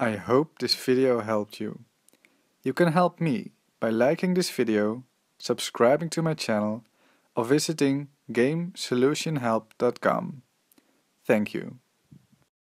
I hope this video helped you. You can help me by liking this video, subscribing to my channel, or visiting GameSolutionHelp.com. Thank you.